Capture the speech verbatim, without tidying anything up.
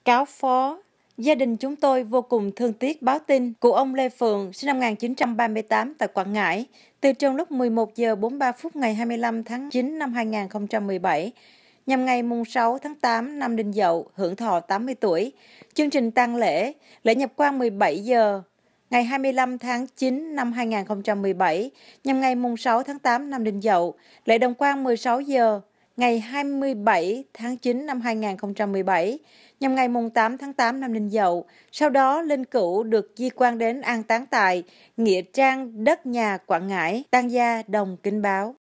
Cáo phó, gia đình chúng tôi vô cùng thương tiếc báo tin của ông Lê Phượng, sinh năm một nghìn chín trăm ba mươi tám tại Quảng Ngãi, từ trong lúc mười một giờ bốn mươi ba phút ngày hai mươi lăm tháng chín năm hai nghìn không trăm mười bảy, nhằm ngày mùng sáu tháng tám năm Đinh Dậu, hưởng thọ tám mươi tuổi. Chương trình tang lễ, lễ nhập quan mười bảy giờ ngày hai mươi lăm tháng chín năm hai nghìn không trăm mười bảy, nhằm ngày mùng sáu tháng tám năm Đinh Dậu, lễ đồng quan mười sáu giờ ngày hai mươi bảy tháng chín năm hai nghìn không trăm mười bảy, nhằm ngày mùng tám tháng tám năm Đinh Dậu. Sau đó, linh cữu được di quan đến an táng tại Nghĩa Trang đất nhà Quảng Ngãi, tang gia Đồng Kính báo.